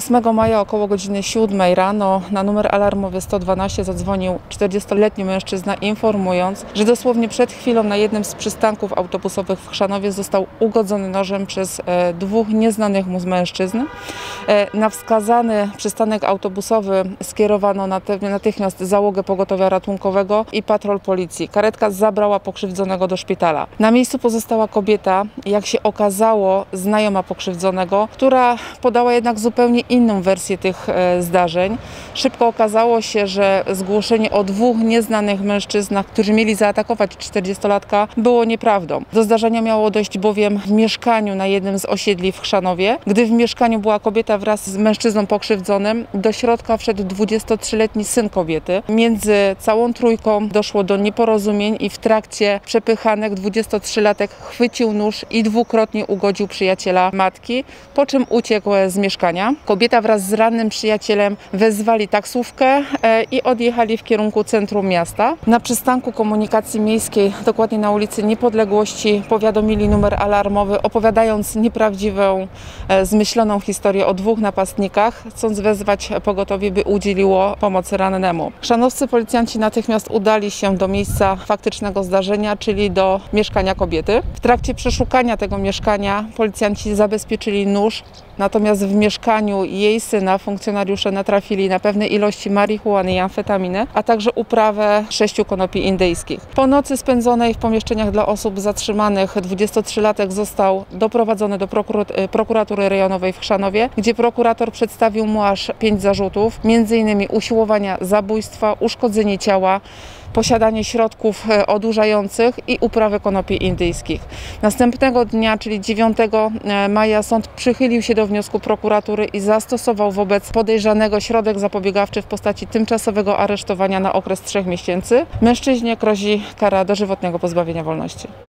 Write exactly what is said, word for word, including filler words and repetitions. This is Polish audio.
ósmego maja około godziny siódmej rano na numer alarmowy sto dwanaście zadzwonił czterdziestoletni mężczyzna, informując, że dosłownie przed chwilą na jednym z przystanków autobusowych w Chrzanowie został ugodzony nożem przez e, dwóch nieznanych mu mężczyzn. E, na wskazany przystanek autobusowy skierowano natychmiast załogę pogotowia ratunkowego i patrol policji. Karetka zabrała pokrzywdzonego do szpitala. Na miejscu pozostała kobieta, jak się okazało, znajoma pokrzywdzonego, która podała jednak zupełnie inną wersję tych e, zdarzeń. Szybko okazało się, że zgłoszenie o dwóch nieznanych mężczyznach, którzy mieli zaatakować czterdziestolatka, było nieprawdą. Do zdarzenia miało dojść bowiem w mieszkaniu na jednym z osiedli w Chrzanowie. Gdy w mieszkaniu była kobieta wraz z mężczyzną pokrzywdzonym, do środka wszedł dwudziestotrzyletni syn kobiety. Między całą trójką doszło do nieporozumień i w trakcie przepychanek dwudziestotrzylatek chwycił nóż i dwukrotnie ugodził przyjaciela matki, po czym uciekł z mieszkania. Kobieta wraz z rannym przyjacielem wezwali taksówkę i odjechali w kierunku centrum miasta. Na przystanku komunikacji miejskiej, dokładnie na ulicy Niepodległości, powiadomili numer alarmowy, opowiadając nieprawdziwą, zmyśloną historię o dwóch napastnikach, chcąc wezwać pogotowie, by udzieliło pomocy rannemu. Chrzanowscy policjanci natychmiast udali się do miejsca faktycznego zdarzenia, czyli do mieszkania kobiety. W trakcie przeszukania tego mieszkania policjanci zabezpieczyli nóż, natomiast w mieszkaniu jej syna funkcjonariusze natrafili na pewne ilości marihuany i amfetaminy, a także uprawę sześciu konopi indyjskich. Po nocy spędzonej w pomieszczeniach dla osób zatrzymanych dwudziestotrzylatek został doprowadzony do prokuratury rejonowej w Chrzanowie, gdzie prokurator przedstawił mu aż pięć zarzutów, między innymi usiłowania zabójstwa, uszkodzenie ciała, posiadanie środków odurzających i uprawę konopi indyjskich. Następnego dnia, czyli dziewiątego maja, sąd przychylił się do wniosku prokuratury i zastosował wobec podejrzanego środek zapobiegawczy w postaci tymczasowego aresztowania na okres trzech miesięcy. Mężczyźnie grozi kara dożywotniego pozbawienia wolności.